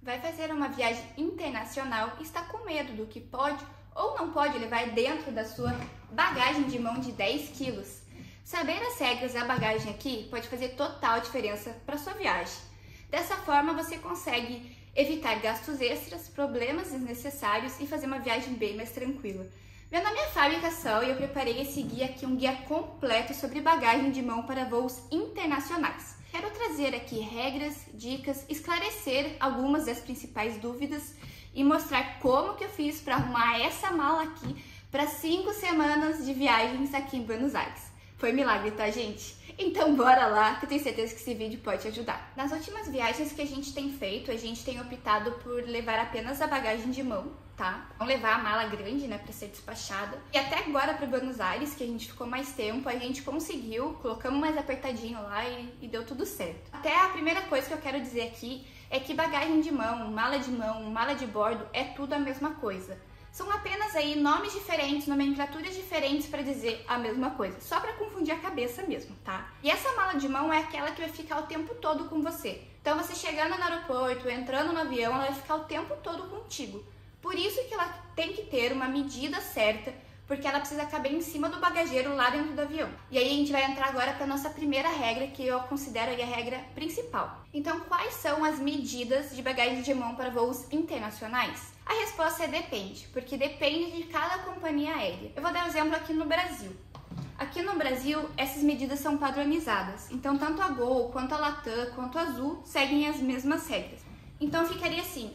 vai fazer uma viagem internacional e está com medo do que pode ou não pode levar dentro da sua bagagem de mão de 10 quilos. Saber as regras da bagagem aqui pode fazer total diferença para sua viagem. Dessa forma você consegue evitar gastos extras, problemas desnecessários e fazer uma viagem bem mais tranquila. Vendo a minha fabricação, eu preparei esse guia aqui, um guia completo sobre bagagem de mão para voos internacionais. Quero trazer aqui regras, dicas, esclarecer algumas das principais dúvidas e mostrar como que eu fiz para arrumar essa mala aqui para 5 semanas de viagens aqui em Buenos Aires. Foi milagre, tá, gente? Então bora lá, que eu tenho certeza que esse vídeo pode te ajudar. Nas últimas viagens que a gente tem feito, a gente tem optado por levar apenas a bagagem de mão, tá? Não levar a mala grande, né, para ser despachada. E até agora para Buenos Aires, que a gente ficou mais tempo, a gente conseguiu, colocamos mais apertadinho lá e deu tudo certo. Até a primeira coisa que eu quero dizer aqui é que bagagem de mão, mala de bordo é tudo a mesma coisa. São apenas aí nomes diferentes, nomenclaturas diferentes para dizer a mesma coisa, só para confundir a cabeça mesmo, tá? E essa mala de mão é aquela que vai ficar o tempo todo com você. Então você chegando no aeroporto, entrando no avião, ela vai ficar o tempo todo contigo. Por isso que ela tem que ter uma medida certa, porque ela precisa caber em cima do bagageiro lá dentro do avião. E aí a gente vai entrar agora para a nossa primeira regra, que eu considero aí a regra principal. Então, quais são as medidas de bagagem de mão para voos internacionais? A resposta é depende, porque depende de cada companhia aérea. Eu vou dar um exemplo aqui no Brasil. Aqui no Brasil, essas medidas são padronizadas. Então, tanto a Gol, quanto a Latam, quanto a Azul seguem as mesmas regras. Então, ficaria assim,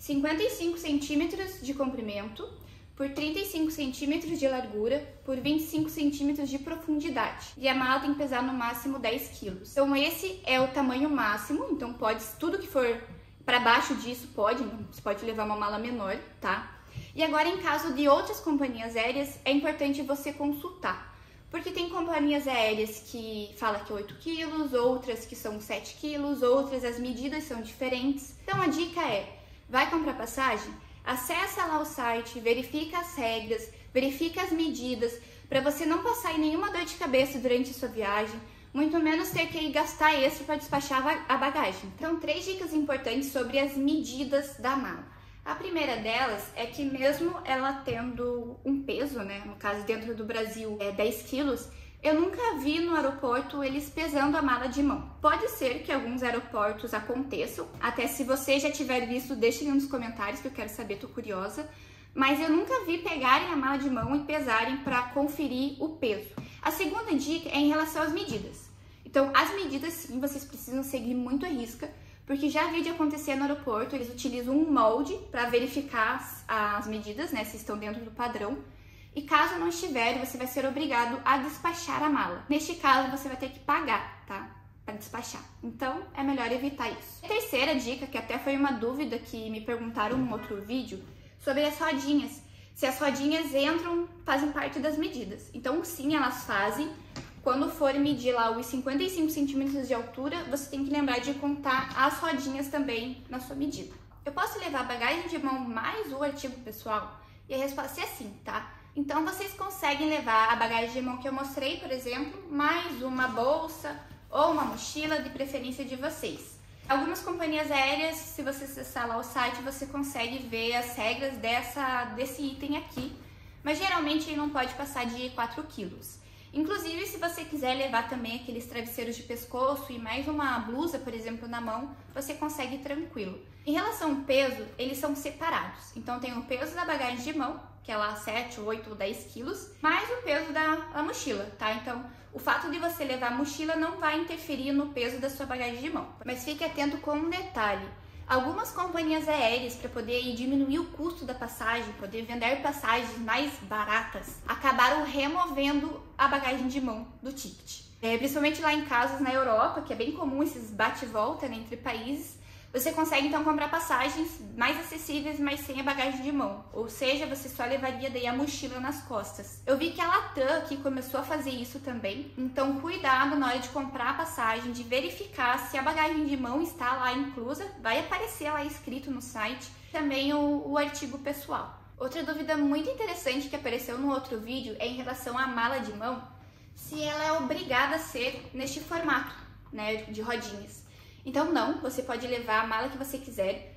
55 centímetros de comprimento, por 35 centímetros de largura, por 25 centímetros de profundidade. E a mala tem que pesar no máximo 10 quilos. Então esse é o tamanho máximo, então pode, tudo que for para baixo disso pode, você pode levar uma mala menor, tá? E agora em caso de outras companhias aéreas, é importante você consultar. Porque tem companhias aéreas que falam que é 8 quilos, outras que são 7 quilos, outras as medidas são diferentes. Então a dica é, vai comprar passagem? Acessa lá o site, verifica as regras, verifica as medidas, para você não passar em nenhuma dor de cabeça durante a sua viagem, muito menos ter que gastar extra para despachar a bagagem. Então, 3 dicas importantes sobre as medidas da mala. A primeira delas é que mesmo ela tendo um peso, né, no caso dentro do Brasil é 10 quilos, eu nunca vi no aeroporto eles pesando a mala de mão. Pode ser que alguns aeroportos aconteçam, até se você já tiver visto, deixe aí nos comentários que eu quero saber, tô curiosa. Mas eu nunca vi pegarem a mala de mão e pesarem para conferir o peso. A segunda dica é em relação às medidas. Então, as medidas sim, vocês precisam seguir muito à risca, porque já vi de acontecer no aeroporto, eles utilizam um molde para verificar as medidas, né, se estão dentro do padrão. E caso não estiver, você vai ser obrigado a despachar a mala. Neste caso, você vai ter que pagar, tá? Para despachar. Então, é melhor evitar isso. A terceira dica, que até foi uma dúvida que me perguntaram em outro vídeo, sobre as rodinhas. Se as rodinhas fazem parte das medidas. Então, sim, elas fazem. Quando for medir lá os 55 centímetros de altura, você tem que lembrar de contar as rodinhas também na sua medida. Eu posso levar a bagagem de mão mais o artigo pessoal? E a resposta é sim, tá? Então, vocês conseguem levar a bagagem de mão que eu mostrei, por exemplo, mais uma bolsa ou uma mochila, de preferência de vocês. Algumas companhias aéreas, se você acessar lá o site, você consegue ver as regras desse item aqui, mas geralmente ele não pode passar de 4 quilos. Inclusive, se você quiser levar também aqueles travesseiros de pescoço e mais uma blusa, por exemplo, na mão, você consegue tranquilo. Em relação ao peso, eles são separados. Então, tem o peso da bagagem de mão, que é lá 7, 8 ou 10 quilos, mais o peso da mochila, tá? Então, o fato de você levar a mochila não vai interferir no peso da sua bagagem de mão. Mas fique atento com um detalhe. Algumas companhias aéreas, para poder diminuir o custo da passagem, poder vender passagens mais baratas, acabaram removendo a bagagem de mão do ticket. Principalmente lá em casos na Europa, que é bem comum esses bate e volta, né, entre países, você consegue então comprar passagens mais acessíveis, mas sem a bagagem de mão. Ou seja, você só levaria daí a mochila nas costas. Eu vi que a Latam aqui começou a fazer isso também. Então cuidado na hora de comprar a passagem, de verificar se a bagagem de mão está lá inclusa. Vai aparecer lá escrito no site também o artigo pessoal. Outra dúvida muito interessante que apareceu no outro vídeo é em relação à mala de mão, se ela é obrigada a ser neste formato, né, de rodinhas. Então não, você pode levar a mala que você quiser.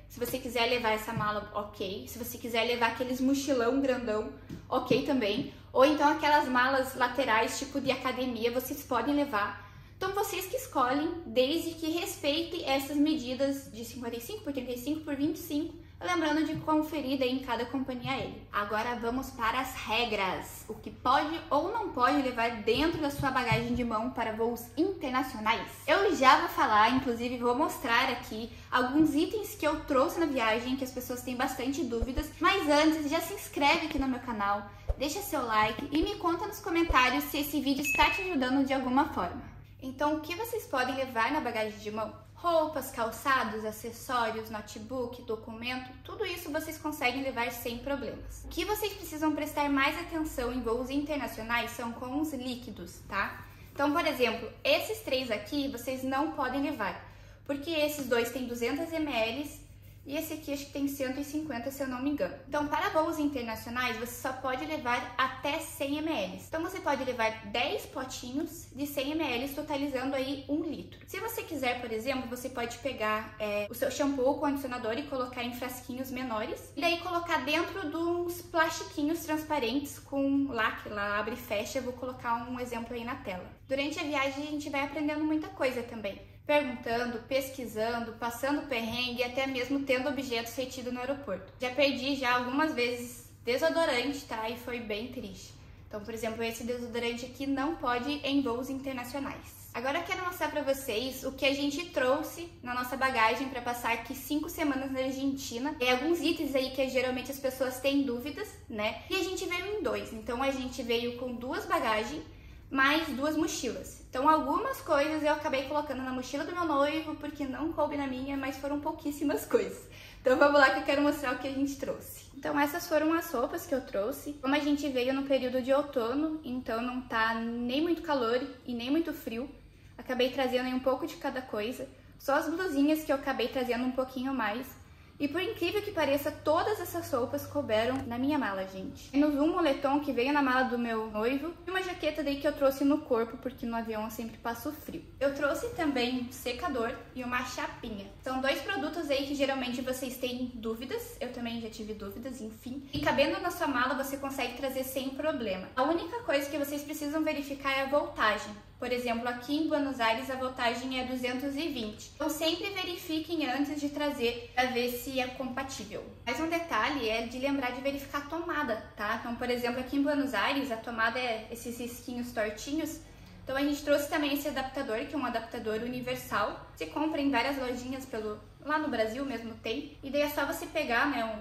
Se você quiser levar essa mala, ok. Se você quiser levar aqueles mochilão grandão, ok também. Ou então aquelas malas laterais, tipo de academia, vocês podem levar. Então vocês que escolhem, desde que respeitem essas medidas de 55 por 35 por 25, lembrando de conferir daí em cada companhia aérea. Agora vamos para as regras. O que pode ou não pode levar dentro da sua bagagem de mão para voos internacionais. Eu já vou falar, inclusive vou mostrar aqui alguns itens que eu trouxe na viagem, que as pessoas têm bastante dúvidas. Mas antes, já se inscreve aqui no meu canal, deixa seu like e me conta nos comentários se esse vídeo está te ajudando de alguma forma. Então, o que vocês podem levar na bagagem de mão? Roupas, calçados, acessórios, notebook, documento, tudo isso vocês conseguem levar sem problemas. O que vocês precisam prestar mais atenção em voos internacionais são com os líquidos, tá? Então, por exemplo, esses 3 aqui vocês não podem levar, porque esses 2 têm 200 ml e esse aqui acho que tem 150, se eu não me engano. Então, para voos internacionais, você só pode levar até 100 ml. Então, você pode levar 10 potinhos de 100 ml, totalizando aí 1 litro. Se você quiser, por exemplo, você pode pegar o seu shampoo ou condicionador e colocar em frasquinhos menores. E daí colocar dentro de uns plastiquinhos transparentes com lacre lá, abre e fecha. Eu vou colocar um exemplo aí na tela. Durante a viagem, a gente vai aprendendo muita coisa também. Perguntando, pesquisando, passando perrengue e até mesmo tendo objetos retidos no aeroporto. Já perdi algumas vezes desodorante, tá? E foi bem triste. Então, por exemplo, esse desodorante aqui não pode em voos internacionais. Agora eu quero mostrar pra vocês o que a gente trouxe na nossa bagagem para passar aqui 5 semanas na Argentina. É alguns itens aí que geralmente as pessoas têm dúvidas, né? E a gente veio em 2. Então a gente veio com 2 bagagens mais 2 mochilas. Então algumas coisas eu acabei colocando na mochila do meu noivo porque não coube na minha, mas foram pouquíssimas coisas. Então vamos lá que eu quero mostrar o que a gente trouxe. Então essas foram as roupas que eu trouxe. Como a gente veio no período de outono, então não tá nem muito calor e nem muito frio, acabei trazendo aí um pouco de cada coisa. Só as blusinhas que eu acabei trazendo um pouquinho mais. E por incrível que pareça, todas essas roupas couberam na minha mala, gente. Menos um moletom que veio na mala do meu noivo e uma jaqueta daí que eu trouxe no corpo, porque no avião eu sempre passo frio. Eu trouxe também um secador e uma chapinha. São 2 produtos aí que geralmente vocês têm dúvidas, eu também já tive dúvidas, enfim. E cabendo na sua mala você consegue trazer sem problema. A única coisa que vocês precisam verificar é a voltagem. Por exemplo, aqui em Buenos Aires a voltagem é 220. Então sempre verifiquem antes de trazer para ver se é compatível. Mais um detalhe é de lembrar de verificar a tomada, tá? Então, por exemplo, aqui em Buenos Aires a tomada é esses risquinhos tortinhos. Então a gente trouxe também esse adaptador, que é um adaptador universal. Você compra em várias lojinhas lá no Brasil mesmo tem. E daí é só você pegar, né,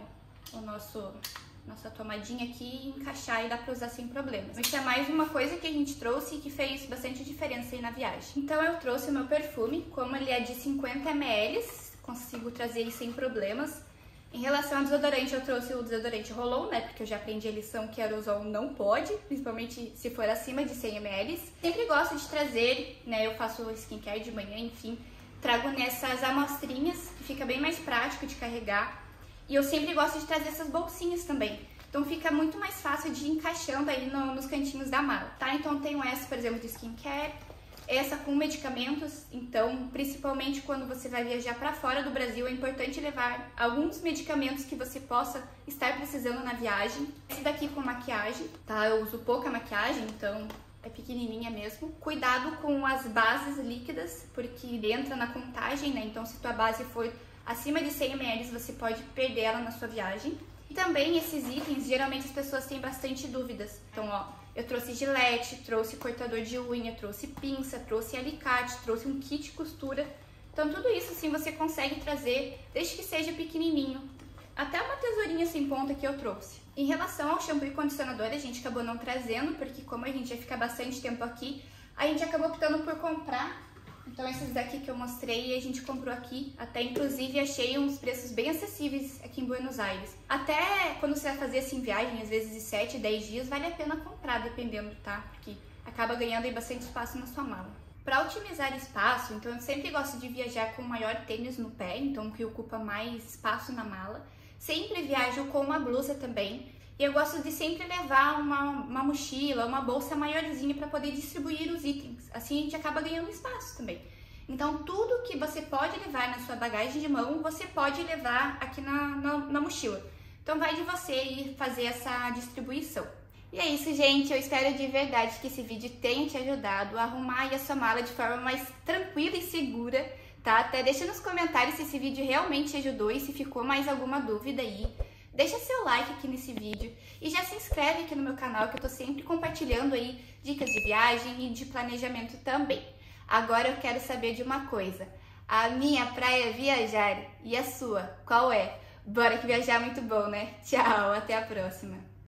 nossa tomadinha aqui e encaixar e dá pra usar sem problemas. Isso é mais uma coisa que a gente trouxe e que fez bastante diferença aí na viagem. Então eu trouxe o meu perfume, como ele é de 50 ml, consigo trazer ele sem problemas. Em relação ao desodorante, eu trouxe o desodorante Roll-On, né, porque eu já aprendi a lição que aerosol não pode, principalmente se for acima de 100 ml. Sempre gosto de trazer, né, eu faço skincare de manhã, enfim, trago nessas amostrinhas, que fica bem mais prático de carregar. E eu sempre gosto de trazer essas bolsinhas também. Então fica muito mais fácil de ir encaixando aí nos cantinhos da mala, tá? Então eu tenho essa, por exemplo, de skincare, essa com medicamentos. Então, principalmente quando você vai viajar para fora do Brasil, é importante levar alguns medicamentos que você possa estar precisando na viagem. Esse daqui com maquiagem, tá? Eu uso pouca maquiagem, então é pequenininha mesmo. Cuidado com as bases líquidas, porque entra na contagem, né? Então se tua base for acima de 100 ml, você pode perder ela na sua viagem. E também esses itens, geralmente as pessoas têm bastante dúvidas. Então, ó, eu trouxe gilete, trouxe cortador de unha, trouxe pinça, trouxe alicate, trouxe um kit de costura. Então tudo isso sim você consegue trazer, desde que seja pequenininho. Até uma tesourinha sem ponta que eu trouxe. Em relação ao shampoo e condicionador, a gente acabou não trazendo, porque como a gente ia ficar bastante tempo aqui, a gente acabou optando por comprar. Então esses daqui que eu mostrei a gente comprou aqui, até inclusive achei uns preços bem acessíveis aqui em Buenos Aires. Até quando você vai fazer assim viagem, às vezes de 7, 10 dias, vale a pena comprar, dependendo, tá? Porque acaba ganhando aí bastante espaço na sua mala. Para otimizar espaço, então eu sempre gosto de viajar com maior tênis no pé, então que ocupa mais espaço na mala. Sempre viajo com uma blusa também. E eu gosto de sempre levar uma mochila, uma bolsa maiorzinha para poder distribuir os itens. Assim a gente acaba ganhando espaço também. Então, tudo que você pode levar na sua bagagem de mão, você pode levar aqui na mochila. Então, vai de você ir fazer essa distribuição. E é isso, gente. Eu espero de verdade que esse vídeo tenha te ajudado a arrumar aí a sua mala de forma mais tranquila e segura, tá? Até deixa nos comentários se esse vídeo realmente te ajudou e se ficou mais alguma dúvida aí. Deixa seu like aqui nesse vídeo e já se inscreve aqui no meu canal, que eu tô sempre compartilhando aí dicas de viagem e de planejamento também. Agora eu quero saber de uma coisa. A minha praia é viajar e a sua, qual é? Bora que viajar é muito bom, né? Tchau, até a próxima!